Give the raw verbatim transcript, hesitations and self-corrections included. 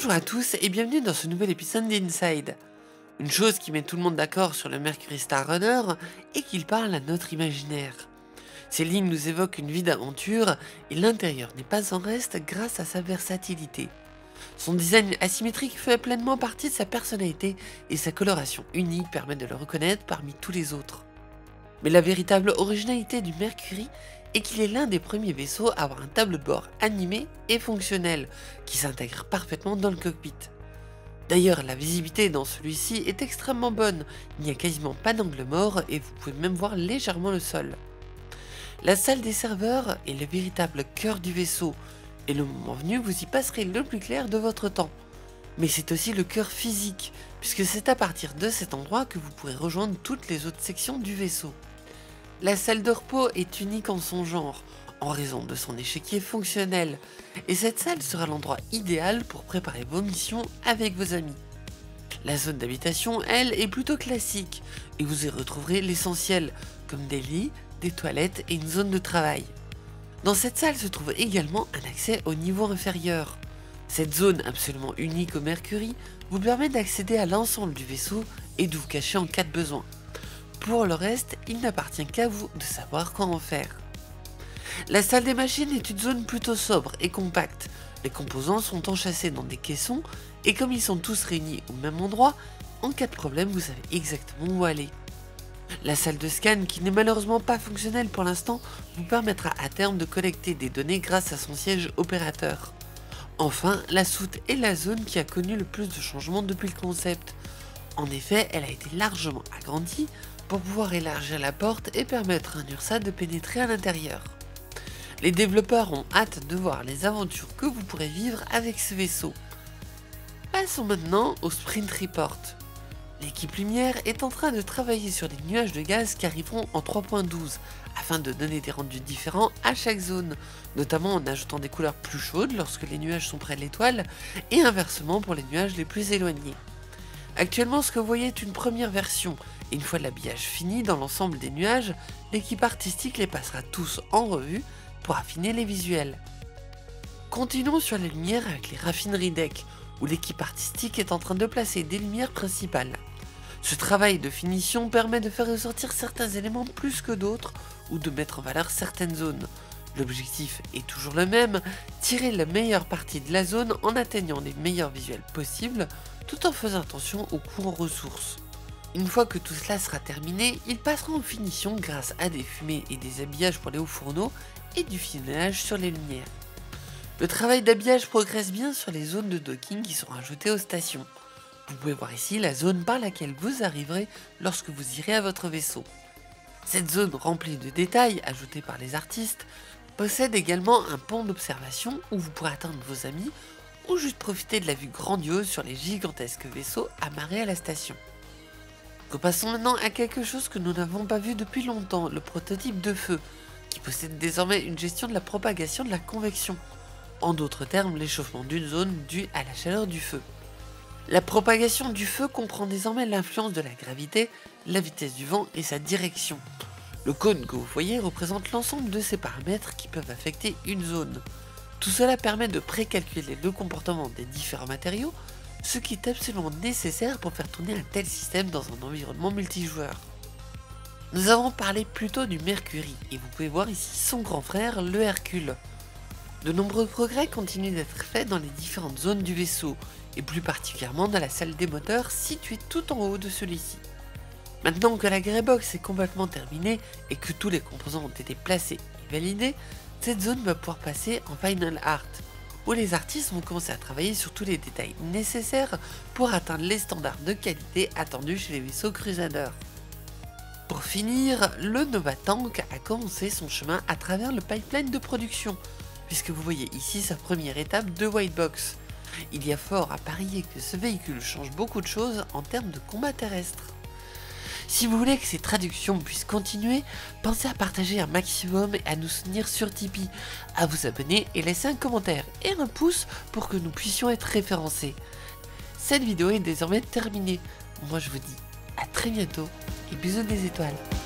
Bonjour à tous et bienvenue dans ce nouvel épisode d'Inside. Une chose qui met tout le monde d'accord sur le Mercury Star Runner est qu'il parle à notre imaginaire. Ces lignes nous évoquent une vie d'aventure et l'intérieur n'est pas en reste grâce à sa versatilité. Son design asymétrique fait pleinement partie de sa personnalité et sa coloration unique permet de le reconnaître parmi tous les autres. Mais la véritable originalité du Mercury est qu'il est l'un des premiers vaisseaux à avoir un tableau de bord animé et fonctionnel, qui s'intègre parfaitement dans le cockpit. D'ailleurs, la visibilité dans celui-ci est extrêmement bonne, il n'y a quasiment pas d'angle mort et vous pouvez même voir légèrement le sol. La salle des serveurs est le véritable cœur du vaisseau, et le moment venu vous y passerez le plus clair de votre temps. Mais c'est aussi le cœur physique, puisque c'est à partir de cet endroit que vous pourrez rejoindre toutes les autres sections du vaisseau. La salle de repos est unique en son genre, en raison de son échiquier fonctionnel, et cette salle sera l'endroit idéal pour préparer vos missions avec vos amis. La zone d'habitation, elle, est plutôt classique, et vous y retrouverez l'essentiel, comme des lits, des toilettes et une zone de travail. Dans cette salle se trouve également un accès au niveau inférieur. Cette zone absolument unique au Mercury vous permet d'accéder à l'ensemble du vaisseau et de vous cacher en cas de besoin. Pour le reste, il n'appartient qu'à vous de savoir quoi en faire. La salle des machines est une zone plutôt sobre et compacte. Les composants sont enchâssés dans des caissons et comme ils sont tous réunis au même endroit, en cas de problème vous savez exactement où aller. La salle de scan, qui n'est malheureusement pas fonctionnelle pour l'instant, vous permettra à terme de collecter des données grâce à son siège opérateur. Enfin, la soute est la zone qui a connu le plus de changements depuis le concept. En effet, elle a été largement agrandie pour pouvoir élargir la porte et permettre à un URSA de pénétrer à l'intérieur. Les développeurs ont hâte de voir les aventures que vous pourrez vivre avec ce vaisseau. Passons maintenant au Sprint Report. L'équipe Lumière est en train de travailler sur les nuages de gaz qui arriveront en trois point douze afin de donner des rendus différents à chaque zone, notamment en ajoutant des couleurs plus chaudes lorsque les nuages sont près de l'étoile et inversement pour les nuages les plus éloignés. Actuellement, ce que vous voyez est une première version, et une fois l'habillage fini dans l'ensemble des nuages, l'équipe artistique les passera tous en revue pour affiner les visuels. Continuons sur les lumières avec les raffineries deck, où l'équipe artistique est en train de placer des lumières principales. Ce travail de finition permet de faire ressortir certains éléments plus que d'autres, ou de mettre en valeur certaines zones. L'objectif est toujours le même, tirer la meilleure partie de la zone en atteignant les meilleurs visuels possibles, tout en faisant attention aux coûts en ressources. Une fois que tout cela sera terminé, ils passeront en finition grâce à des fumées et des habillages pour les hauts fourneaux et du finage sur les lumières. Le travail d'habillage progresse bien sur les zones de docking qui sont ajoutées aux stations. Vous pouvez voir ici la zone par laquelle vous arriverez lorsque vous irez à votre vaisseau. Cette zone remplie de détails ajoutés par les artistes possède également un pont d'observation où vous pourrez atteindre vos amis ou juste profiter de la vue grandiose sur les gigantesques vaisseaux amarrés à la station. Repassons maintenant à quelque chose que nous n'avons pas vu depuis longtemps, le prototype de feu, qui possède désormais une gestion de la propagation de la convection. En d'autres termes, l'échauffement d'une zone due à la chaleur du feu. La propagation du feu comprend désormais l'influence de la gravité, la vitesse du vent et sa direction. Le cône que vous voyez représente l'ensemble de ces paramètres qui peuvent affecter une zone. Tout cela permet de précalculer le comportement des différents matériaux, ce qui est absolument nécessaire pour faire tourner un tel système dans un environnement multijoueur. Nous avons parlé plutôt du Mercury, et vous pouvez voir ici son grand frère, le Hercule. De nombreux progrès continuent d'être faits dans les différentes zones du vaisseau, et plus particulièrement dans la salle des moteurs située tout en haut de celui-ci. Maintenant que la Greybox est complètement terminée et que tous les composants ont été placés et validés, cette zone va pouvoir passer en Final Art, où les artistes vont commencer à travailler sur tous les détails nécessaires pour atteindre les standards de qualité attendus chez les vaisseaux Crusader. Pour finir, le Nova Tank a commencé son chemin à travers le pipeline de production, puisque vous voyez ici sa première étape de White Box. Il y a fort à parier que ce véhicule change beaucoup de choses en termes de combat terrestre. Si vous voulez que ces traductions puissent continuer, pensez à partager un maximum et à nous soutenir sur Tipeee, à vous abonner et laisser un commentaire et un pouce pour que nous puissions être référencés. Cette vidéo est désormais terminée. Moi je vous dis à très bientôt et bisous des étoiles.